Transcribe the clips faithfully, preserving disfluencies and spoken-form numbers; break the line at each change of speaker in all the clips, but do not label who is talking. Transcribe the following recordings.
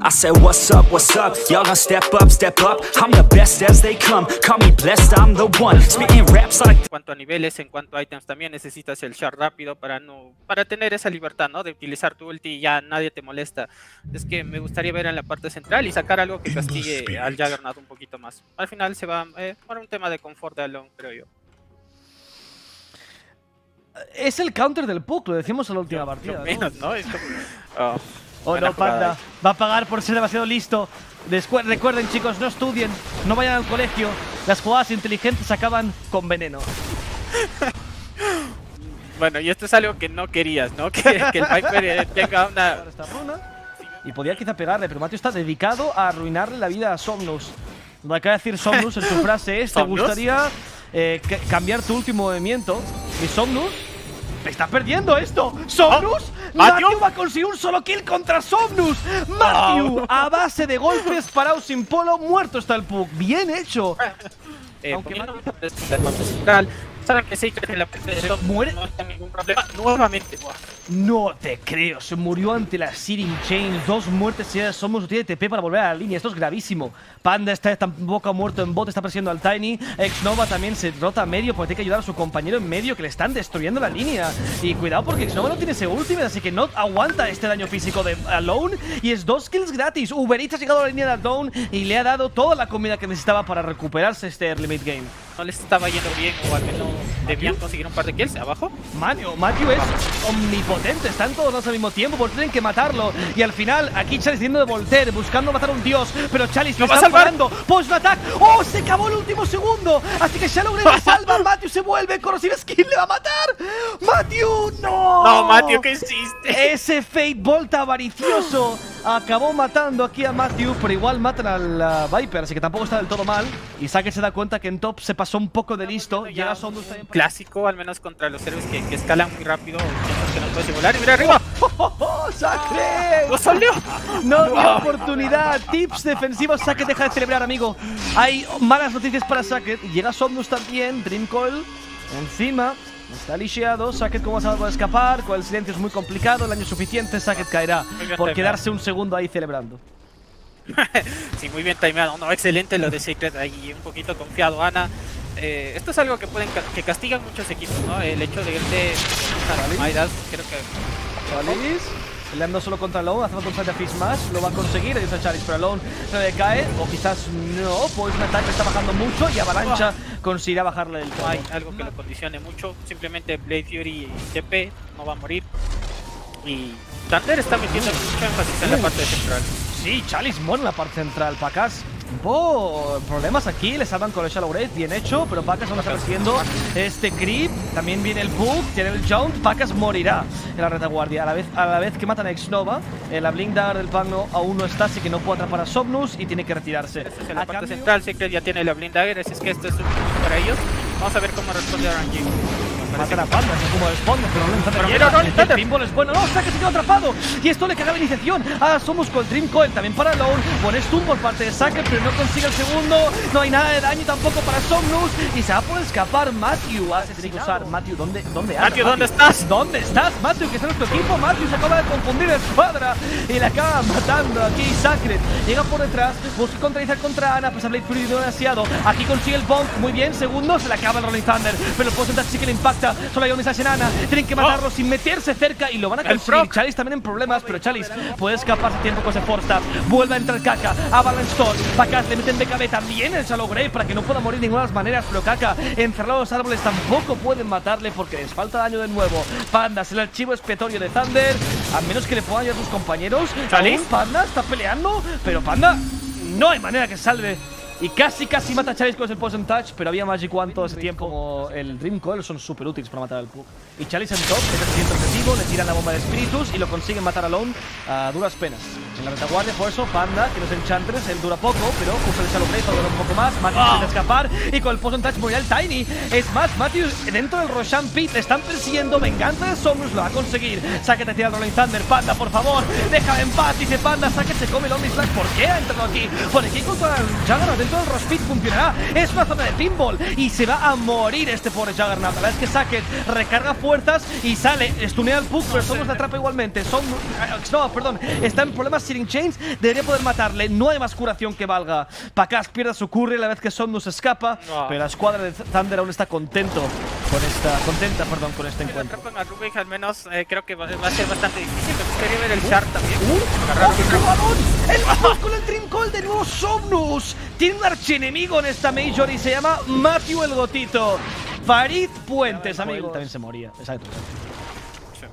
I said what's up, what's up, y'all gonna step up, step up. I'm the best as they come, call me blessed, I'm the one. Spitting raps like...
En cuanto a niveles, en cuanto a items, también necesitas el shard rápido para no para tener esa libertad, ¿no? De utilizar tu ulti y ya nadie te molesta. Es que me gustaría ver en la parte central y sacar algo que castigue al Juggernaut un poquito más. Al final se va eh, por un tema de confort de Alone, creo yo.
Es el counter del Puck, lo decimos en la última
Yo,
partida,
yo
¿no?
menos, ¿no? Es como... oh,
Oh no, Panda, va a pagar por ser demasiado listo. Descu recuerden, chicos, no estudien, no vayan al colegio. Las jugadas inteligentes acaban con veneno.
Bueno, y esto es algo que no querías, ¿no? Que, que el Viper eh, tenga una...
Esta runa. Y podía quizá pegarle, pero Matthew está dedicado a arruinarle la vida a Somnus. Lo acaba de decir Somnus en su frase es: te gustaría eh, cambiar tu último movimiento. Y Somnus está perdiendo esto. ¡Somnus! Oh, Matthew va a conseguir un solo kill contra Somnus. Matthew, oh, a base de golpes parado sin polo, muerto está el Puck. Bien hecho.
Eh,
Aunque
central, saben que Secret en la parte de top muere, no está ningún problema. Nuevamente, wow.
No te creo, se murió ante la Searing Chains. Dos muertes y ya Somos no tiene T P para volver a la línea. Esto es gravísimo. Panda está tampoco muerto en bot, está persiguiendo al Tiny. Xnova también se rota a medio porque tiene que ayudar a su compañero en medio, que le están destruyendo la línea. Y cuidado porque Xnova no tiene ese ultimate, así que no aguanta este daño físico de Alone. Y es dos kills gratis. Uber Eats ha llegado a la línea de Alone y le ha dado toda la comida que necesitaba para recuperarse este early mid game.
No les estaba yendo bien, o al menos debían conseguir un par de kills abajo.
Matthew, Matthew es omnipotente, están todos dos al mismo tiempo, porque tienen que matarlo. Y al final, aquí Chalice yendo de Voltaire, buscando matar a un dios, pero Chalice lo está parando. Post-attack, ¡oh! Se acabó el último segundo. Así que Shadowgrave salva, Matthew se vuelve, Corrosive Skin le va a matar. ¡Matthew, no!
No, Matthew, ¿qué hiciste?
Ese Fate Bolt avaricioso acabó matando aquí a Matthew, pero igual matan al uh, Viper, así que tampoco está del todo mal. Y Saket se da cuenta que en top se pasó un poco de listo. Llega Somnus también.
Clásico, al menos contra los héroes que, que escalan muy rápido, que no puedes volar. Y mira arriba.
¡Oh, oh, oh! ¡Saket!
¡No salió!
No dio oportunidad. Tips defensivos. Saket deja de celebrar, amigo. Hay malas noticias para Saket. Llega Somnus también. Dream Coil encima. Está lisiado, Saket como va a escapar, con el silencio es muy complicado, el daño suficiente, Saket caerá por quedarse un segundo ahí celebrando.
Sí, muy bien timeado, no, excelente lo de Secret ahí, un poquito confiado Ana. Eh, esto es algo que pueden que castigan muchos equipos, ¿no? El hecho de irte a Midas, creo que...
Chalice, peleando solo contra Alone, hace un de Fish Smash, lo va a conseguir, dice Chalice, pero Alone se decae, o quizás no, pues un ataque está bajando mucho y Avalancha oh. conseguirá bajarle el
tono. No hay algo que lo condicione mucho, simplemente Blade Fury y T P no va a morir. Y Thunder está metiendo mucho énfasis en la parte central.
Sí, Chalice muere en la parte central, Pacas. Un poco problemas aquí, le salvan con el Shadowgrave, bien hecho, pero Pacas aún está persiguiendo este creep, también viene el Puck, tiene el Jaunt, Pacas morirá en la retaguardia, a la vez, a la vez que matan a Xnova, la Blink Dagger del Pagno aún no está, así que no puede atrapar a Somnus y tiene que retirarse.
Esta es en la a parte cambio... central, Secret ya tiene la Blink Dagger, así es que esto es un para ellos, vamos a ver cómo responde R N G.
Matan a Panda, así como responde, pero no le está el pinball es bueno, no, Saket se quedó atrapado y esto le caga la iniciación a Somnus con el Dream Coil, también para Alone, buen stun por parte de Saket, pero no consigue el segundo, no hay nada de daño tampoco para Somnus y se va a poder escapar Matthew, hace tiene que usar, Matthew, ¿dónde, dónde anda?
Matthew, ¿dónde estás?
¿Dónde estás, Matthew? Que está en nuestro equipo, Matthew se acaba de confundir de escuadra y le acaba matando aquí Saket, llega por detrás, busca contrarizar contra Ana, pues a Blade Fury demasiado, aquí consigue el bonk, muy bien, segundo, se le acaba el Rolling Thunder, pero el porcentaje sí que le impacta, solo hay un mensaje en Ana, tienen que matarlo oh. sin meterse cerca y lo van a conseguir. Chalice también en problemas, pero Chalice puede escaparse a tiempo con ese Force Stab, vuelve a entrar Kaka, Avalanche Storm, Pacas le meten B K B también el Shadowgrave para que no pueda morir de ninguna de las maneras, pero Kaka encerrado en los árboles tampoco pueden matarle porque les falta daño de nuevo. Panda es el archivo expiatorio de Thunder, a menos que le puedan ayudar a sus compañeros. Chalice, Panda está peleando, pero Panda no hay manera que salve. Y casi, casi mata a Chalice con el Poison Touch, pero había Magic One todo ese tiempo. Como el Dream Coil son súper útiles para matar al Puck. Y Chalice en top, es el siguiente objetivo, le tiran la bomba de espíritus y lo consiguen matar a Alone a duras penas. En la retaguardia, por eso, Panda, que no es Enchantress, él dura poco, pero usa el Shadowgrave para durar un poco más. Matthew intenta escapar y con el Poison Touch morirá el Tiny. Es más, Matthew dentro del Roshan Pit le están persiguiendo. Venganza de Somnus lo va a conseguir. Saket te tira el Rolling Thunder. Panda, por favor, déjame en paz, dice Panda. Saket se come el Omni Slash. ¿Por qué ha entrado aquí? Por aquí contra el Juggernaut del momento el Rush Pit funcionará. Es una zona de pinball y se va a morir este pobre Juggernaut. La verdad es que Sackett recarga fuerzas y sale, estunea al Puck, pero Somnus le atrapa igualmente. Somnus, no, perdón, está en problemas Searing Chains, debería poder matarle. No hay más curación que valga. Pakas pierde su curry a la vez que Somnus escapa, no. Pero la escuadra de Thunder aún está contento con esta, contenta, perdón, con este encuentro.
Con a Rubik al menos eh, creo que va a ser bastante difícil. Me gustaría ver el Shard también.
Uh, ¡Oh, qué robadón! ¡El Puck con el Dream Call de nuevo Somnus! Tiene un archienemigo en esta Major y se llama Matthew el Gotito. Farid Puentes, amigo. También se moría, exacto. Sí.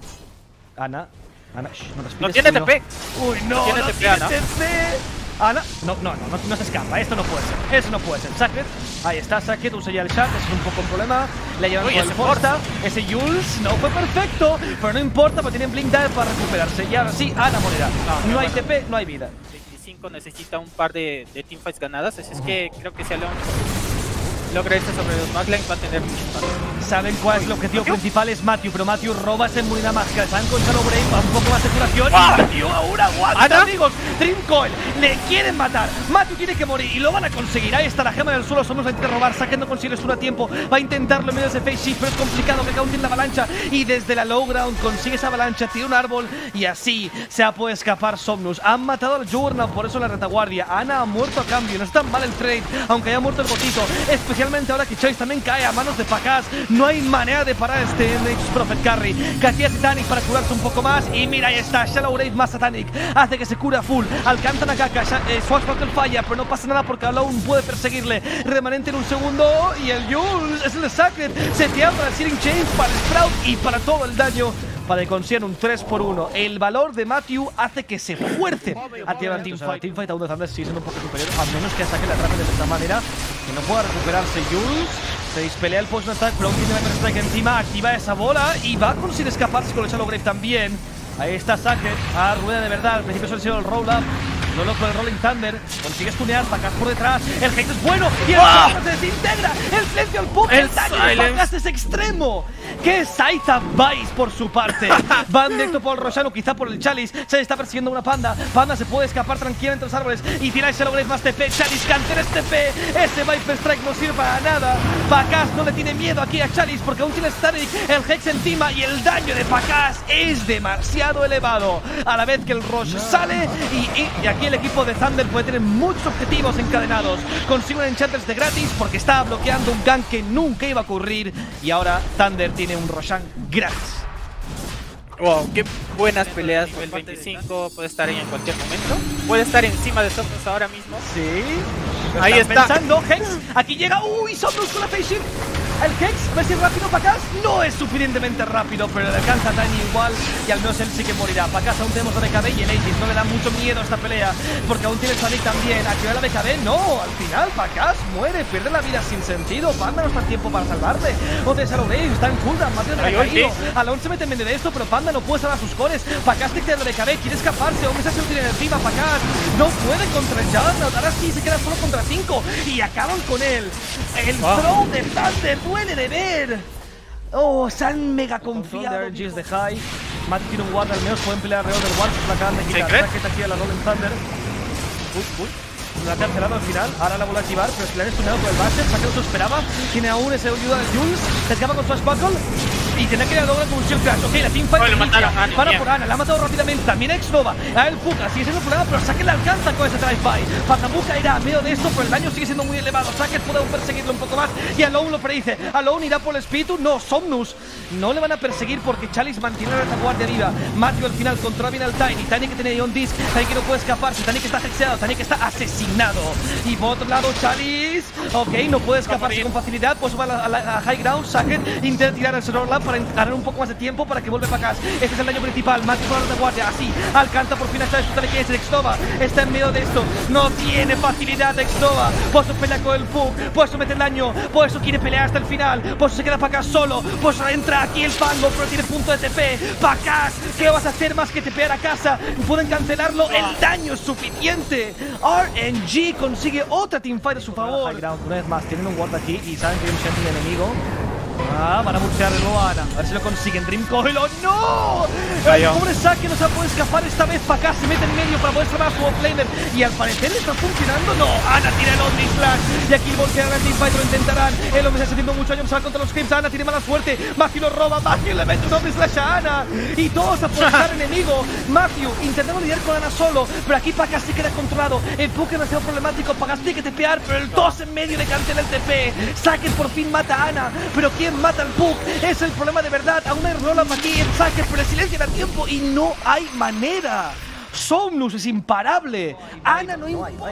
Ana, Ana, shh, no respires.
No tiene T P.
Uy, no,
no tiene
no
T P,
tiene
Ana.
T P. Ana, no, no, no, no, no se escapa. Esto no puede ser, eso no puede ser. Sackett, ahí está, Sackett, usa ya el Shard, eso es un poco un problema. Le llevan con el Forza. Ese Jules no fue perfecto, pero no importa, porque tienen Blink Dive para recuperarse. Y ahora sí, Ana morirá. No, no hay bueno. T P, no hay vida.
veinticinco necesita un par de, de teamfights ganadas, así es que creo que si Alon logra irse sobre los Macklane va a tener mucho impacto.
Saben cuál es el objetivo principal, es Matthew, pero Matthew roba esa inmunidad mágica. Están con Shadow Brave, va un poco más de curación.
¡Ah!
Y Matthew ahora aguanta, ¿Ana? Amigos. Dream Coil, le quieren matar. Matthew tiene que morir y lo van a conseguir. Ahí está la gema del suelo, Somos la intenta robar. Sackett no consigue esto a tiempo. Va a intentarlo en medio de ese face shift, pero es complicado. Que aún tiene la avalancha y desde la low ground consigue esa avalancha, tira un árbol y así se ha podido escapar Somnus. Han matado al Juggernaut, por eso la retaguardia. Ana ha muerto a cambio, no es tan mal el trade, aunque haya muerto el Gotito. Especialmente ahora que Choice también cae a manos de Pakas. No hay manera de parar este Nature's Prophet Carry. Castilla Titanic para curarse un poco más. Y mira, ahí está, Shallow Grave más Satanic. Hace que se cure a full. Alcanzan a Kaka. Eh, Swashbuckle falla, pero no pasa nada porque Alone puede perseguirle. Remanente en un segundo. Y el Jules es el de Sacred. Se tira para el Searing Chains, para el Sprout y para todo el daño. Para que consigan un tres por uno. El valor de Matthew hace que se fuerce a tirar Teamfight. Teamfight aún de Thunder sigue siendo un poco superior, a menos que Sackett la atrape de esta manera, que no pueda recuperarse Jules. Se dispelea el poison attack, pero aún tiene la strike encima, activa esa bola y va a conseguir escaparse con el Shallow Grave también. Ahí está Sackett, a rueda de verdad. Al principio solo ha sido el roll-up. No loco el Rolling Thunder, consigue stunear, Pakas por detrás, el Hex es bueno y el ¡ah! Se desintegra, el silencio al Puck, el, el daño de Pakas es extremo. ¡Qué Saita Vice por su parte! Van directo por el Roshano, quizá por el Chalice. Chalice está persiguiendo una Panda, Panda se puede escapar tranquilamente entre los árboles y tira el Shadow Grave más T P, Chalice cantera este T P, ese Viper Strike no sirve para nada. Pakas no le tiene miedo aquí a Chalice porque aún tiene Static, el Hex encima y el daño de Pakas es demasiado elevado. A la vez que el Rosh sale y, y, y aquí el equipo de Thunder puede tener muchos objetivos encadenados. Consigue un Enchantress de gratis porque estaba bloqueando un gank que nunca iba a ocurrir. Y ahora Thunder tiene un Roshan gratis.
Wow, qué buenas peleas. El veinticinco puede estar ahí en cualquier momento. Puede estar encima de Somnus ahora mismo.
Sí.
Ahí está.
Pensando, Hex. Aquí llega. Uy, Somnus con la face shield. El Hex, ¿ves si es rápido Pakas? No es suficientemente rápido, pero le alcanza a Tiny igual y al menos él sí que morirá. Pakas aún tenemos la B K B y el Aegis no le da mucho miedo a esta pelea porque aún tiene Sonic también. Activa la B K B, no, al final Pakas muere, pierde la vida sin sentido. Panda no está a tiempo para salvarle. Otra Shadow Grave, está en cooldown, Matthew no le ha caído. Alone se mete en medio de esto, pero Panda no puede salvar sus cores. Pakas te queda la B K B, quiere escaparse, hombre, se tiene encima. Pakas no puede contra el Juggernaut, ahora sí se queda solo contra cinco y acaban con él. El wow. Throw de Thunder duele de ver. Oh, se han mega confiado. R G es de high. Matt tiene un ward al menos, pueden pelear alrededor del ward. Se la acaban de quitar. Racket aquí a la Rolling Thunder. Uy, uy. La ha cancelado al final, ahora la vuelve a activar, pero se le han estuneado por el Basher, Sackett se esperaba, tiene aún ese ayuda de Jules, se escapa con su Swashbuckle y tiene que ir a lograr con un Shield Crash. Ok, la teamfight
oh, inicia,
para por Ana, la ha matado rápidamente, también X-Nova, a el Puka, sigue siendo un problema, pero Sackett la alcanza con ese drive-by. Pazamuka irá a medio de esto, pero el daño sigue siendo muy elevado, Sackett puede aún perseguirlo un poco más y Alone lo predice, Alone irá por el espíritu, no, Somnus, no le van a perseguir porque Chalice mantiene la retaguardia viva. Matthew al final controla bien al Tiny, Tiny que tiene Ion Disc, Tiny que no puede escaparse, Tiny que está hexeado, Tiny que está asesinado. Y por otro lado, Chalice, ok, no puede escaparse con facilidad, pues va a, la, a, la, a high ground, Sackett intenta tirar el Server Lab para ganar un poco más de tiempo para que vuelva para acá. Este es el daño principal, Matthew con la retaguardia, así, alcanza por fin a Chalice, que es el X-Nova, está en medio de esto, no tiene facilidad X-Nova, por eso pelea con el Puck, por eso mete el daño, por eso quiere pelear hasta el final, por eso se queda para acá solo, por eso entra aquí el Pango, pero tiene punto de T P, Pakas, ¿qué vas a hacer más que tepear a casa? Pueden cancelarlo, el daño es suficiente. R N G consigue otra teamfight a su favor. High ground, una vez más, tienen un ward aquí y saben que hay un Sentry enemigo. Ah, van a buchear de nuevo a Ana. A ver si lo consiguen. Dream, cógelo. ¡No! El
Cayó.
pobre Zack no se puede escapar esta vez para acá. Se mete en medio para poder salvar a su offlaner. Y al parecer está funcionando. No, Ana tira el Omni Slash. Y aquí el voltearán al Teamfight, lo intentarán. El hombre se está haciendo mucho daño. Se va contra los Crips. Ana tiene mala suerte. Matthew lo roba. Matthew le mete un Omni Slash a Ana. Y todos a por estar enemigo. Matthew intentando lidiar con Ana solo. Pero aquí Pacas sí queda controlado. El Puck es demasiado problemático. Pacas tiene que tepear. Pero el dos en medio le cancela el T P. Sacker por fin mata a Ana. Pero ¿quién mata al Puck? Es el problema de verdad. Aún hay Roland aquí en Sacker, pero el silencio da tiempo y no hay manera. Somnus es imparable. Ana no importa.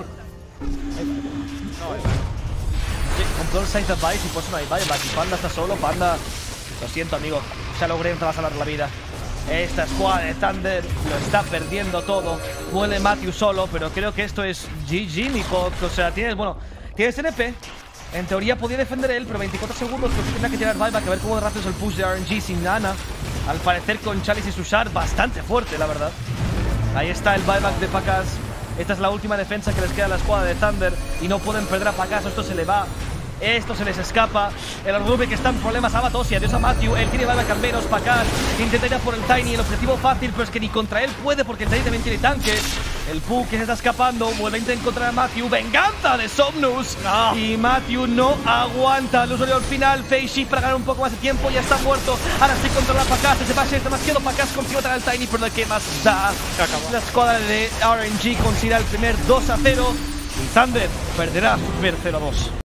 Control side the bike y pues no hay buyback. Y Panda está solo. Panda, lo siento, amigo. Shallow-Green te va a salvar la vida. Esta escuadra de Thunder lo está perdiendo todo. Muere Matthew solo, pero creo que esto es G G, mi Puck. O sea, tienes, bueno, tienes N P. En teoría podía defender él, pero veinticuatro segundos, pues tendrá que tirar buyback a ver cómo de rápido es el push de R N G sin Ana. Al parecer con Chalice y su shard bastante fuerte, la verdad. Ahí está el buyback de Pacas. Esta es la última defensa que les queda a la escuadra de Thunder y no pueden perder a Pacas. Esto se le va. Esto se les escapa. El Rubik está en problemas. Amatos y adiós a Matthew. Él tiene buyback al menos. Pacas intenta ir a por el Tiny. El objetivo fácil, pero es que ni contra él puede porque el Tiny también tiene tanque. El Puck que se está escapando. Vuelve a intentar encontrar a Matthew. Venganza de Somnus. No. Y Matthew no aguanta. El usuario al final. Face shift para ganar un poco más de tiempo. Ya está muerto. Ahora sí controla a Pacas. Se va a ser demasiado. Pacas consigue traer al Tiny. Pero de qué más da. La escuadra de R N G considera el primer dos a cero. Y Thunder perderá su primer cero a dos.